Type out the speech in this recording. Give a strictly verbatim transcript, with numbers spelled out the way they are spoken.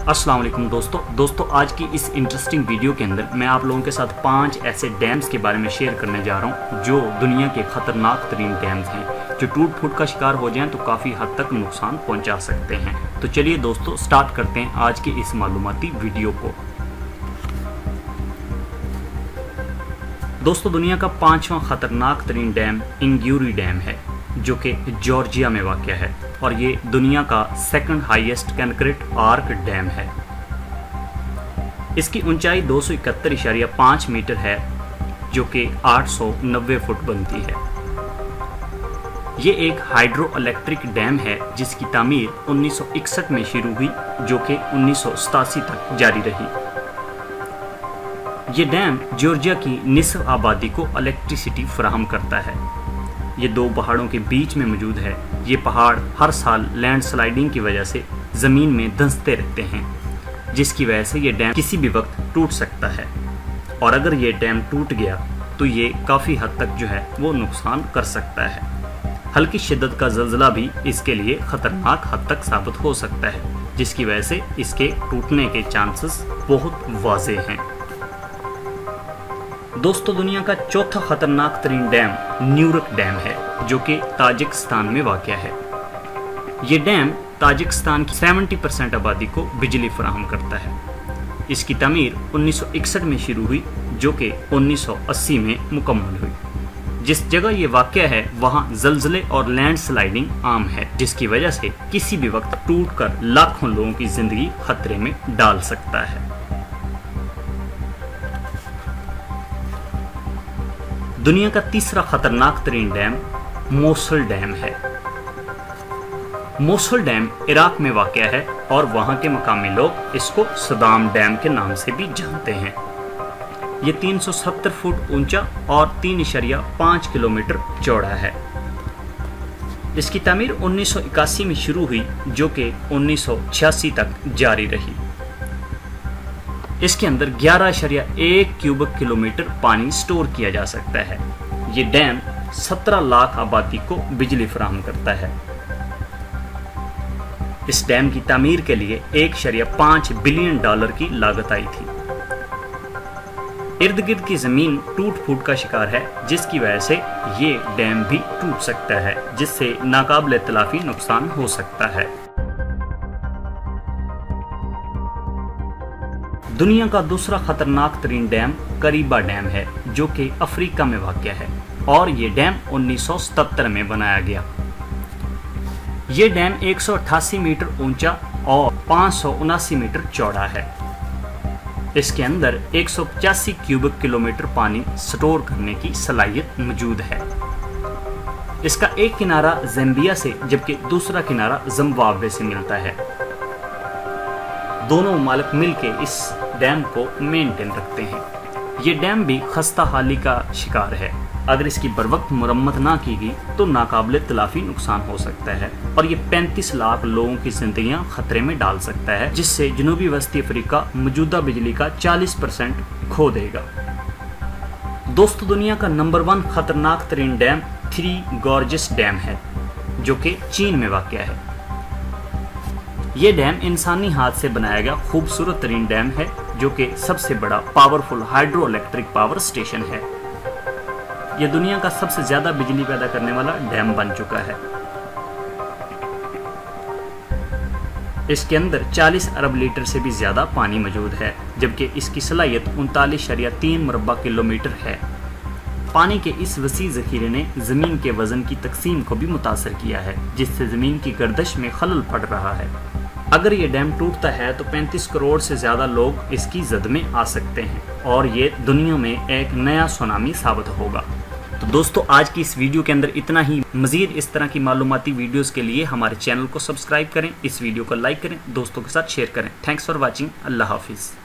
अस्सलाम वालेकुम दोस्तों दोस्तों आज की इस इंटरेस्टिंग वीडियो के अंदर मैं आप लोगों के साथ पांच ऐसे डैम्स के बारे में शेयर करने जा रहा हूं जो दुनिया के खतरनाक तरीन डैम्स हैं, जो टूट फूट का शिकार हो जाएं तो काफ़ी हद तक नुकसान पहुंचा सकते हैं। तो चलिए दोस्तों स्टार्ट करते हैं आज की इस मालूमाती वीडियो को। दोस्तों दुनिया का पांचवा खतरनाक तरीन डैम इंग्यूरी डैम है जो कि जॉर्जिया में वाक़या है और ये दुनिया का second highest concrete arch dam है। इसकी ऊंचाई दो सौ इकहत्तर इशारिया पाँच मीटर है जो कि आठ सौ नब्बे फुट बनती है। ये एक हाइड्रो इलेक्ट्रिक डैम है जिसकी तामीर उन्नीस सौ इकसठ में शुरू हुई जो कि उन्नीस सौ सतासी तक जारी रही। ये डैम जॉर्जिया की निसफ आबादी को इलेक्ट्रिसिटी फराहम करता है। ये दो पहाड़ों के बीच में मौजूद है। ये पहाड़ हर साल लैंडस्लाइडिंग की वजह से ज़मीन में धंसते रहते हैं जिसकी वजह से ये डैम किसी भी वक्त टूट सकता है और अगर ये डैम टूट गया तो ये काफ़ी हद तक जो है वो नुकसान कर सकता है। हल्की शिद्दत का ज़लज़ला भी इसके लिए ख़तरनाक हद तक साबित हो सकता है जिसकी वजह से इसके टूटने के चांसेस बहुत वाज़ेह हैं। दोस्तों दुनिया का चौथा खतरनाक तरीन डैम न्यूरक डैम है जो कि ताजिकिस्तान में वाक़या है। ये डैम ताजिकिस्तान की सत्तर परसेंट आबादी को बिजली फराहम करता है। इसकी तामीर उन्नीस सौ इकसठ में शुरू हुई जो कि उन्नीस सौ अस्सी में मुकम्मल हुई। जिस जगह ये वाक़या है वहाँ जलजले और लैंडस्लाइडिंग आम है जिसकी वजह से किसी भी वक्त टूटकर लाखों लोगों की ज़िंदगी खतरे में डाल सकता है। दुनिया का तीसरा खतरनाक तरीन डैम मोसुल डैम है। मोसुल डैम इराक में वाक़या है और वहाँ के मकामी लोग इसको सदाम डैम के नाम से भी जानते हैं। ये तीन सौ सत्तर फुट ऊंचा और तीन इशारिया पाँच किलोमीटर चौड़ा है। इसकी तामीर उन्नीस सौ इक्यासी में शुरू हुई जो कि उन्नीस सौ छियासी तक जारी रही। इसके अंदर ग्यारह इशारिया एक क्यूबिक किलोमीटर पानी स्टोर किया जा सकता है। ये डैम सत्रह लाख आबादी को बिजली फराहम करता है। इस डैम की तामीर के लिए एक इशारिया पाँच बिलियन डॉलर की लागत आई थी। इर्द गिर्द की जमीन टूट फूट का शिकार है जिसकी वजह से ये डैम भी टूट सकता है जिससे नाकाबिल तलाफी नुकसान हो सकता है। दुनिया का दूसरा खतरनाक तरीन डैम करीबा डैम है जो कि अफ्रीका में वाक़या है और ये डैम उन्नीस सौ सतहत्तर में बनाया गया। ये डैम एक सौ अट्ठासी मीटर ऊंचा और पाँच सौ उनासी मीटर चौड़ा है। इसके अंदर एक सौ पचासी क्यूबिक किलोमीटर पानी स्टोर करने की सलाहियत मौजूद है। इसका एक किनारा ज़ाम्बिया से जबकि दूसरा किनारा जिम्बाब्वे से मिलता है। दोनों ममालिक मिलकर इस डैम को मेंटेन रखते हैं। ये डैम भी खस्ता हाली का शिकार है। अगर इसकी बरवक्त मुरम्मत ना की गई तो नाकाबिल तलाफी नुकसान हो सकता है और ये पैंतीस लाख लोगों की जिंदगियां खतरे में डाल सकता है जिससे जनूबी वस्ती अफ्रीका मौजूदा बिजली का चालीस परसेंट खो देगा। दोस्तों दुनिया का नंबर वन खतरनाक तरीन डैम थ्री गॉर्जेस डैम है जो कि चीन में वाक़या है। ये डैम इंसानी हाथ से बनाया गया खूबसूरत तरीन डैम है जो कि सबसे बड़ा powerful hydro electric power station है। यह दुनिया का सबसे ज्यादा बिजली पैदा करने वाला डैम बन चुका है। इसके अंदर चालीस अरब लीटर से भी ज्यादा पानी मौजूद है जबकि इसकी सलाहियत उनतालीस इशारिया तीन मुरब्बा किलोमीटर है। पानी के इस वसी ज़ख़ीरे ने ज़मीन के वज़न की तकसीम को भी मुतासर किया है जिससे ज़मीन की गर्दिश में खलल पड़ रहा है। अगर ये डैम टूटता है तो पैंतीस करोड़ से ज़्यादा लोग इसकी जद में आ सकते हैं और ये दुनिया में एक नया सुनामी साबित होगा। तो दोस्तों आज की इस वीडियो के अंदर इतना ही। मज़ीद इस तरह की मालूमाती वीडियोस के लिए हमारे चैनल को सब्सक्राइब करें, इस वीडियो को लाइक करें, दोस्तों के साथ शेयर करें। Thanks for watching. अल्लाह हाफिज़।